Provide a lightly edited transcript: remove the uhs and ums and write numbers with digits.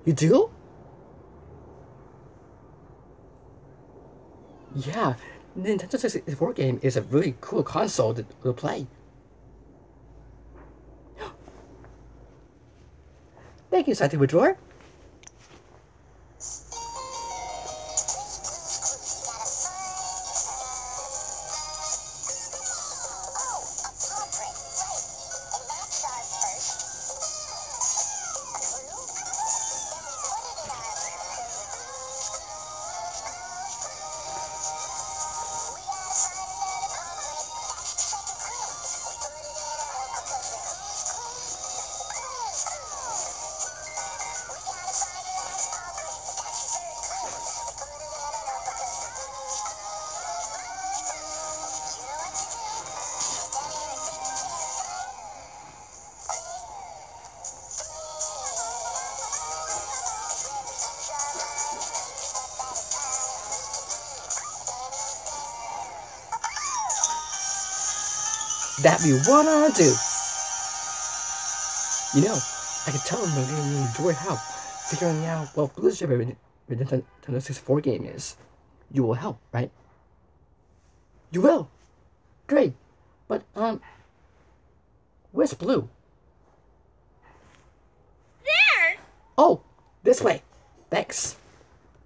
You do? Yeah, Nintendo 64 game is a really cool console to play. Thank you, Scientific Drawer. That be what I do. You know, I can tell them that they enjoy how figuring out what Blue's favorite Nintendo 64 game is. You will help, right? You will. Great. But where's Blue? There. Oh, this way. Thanks.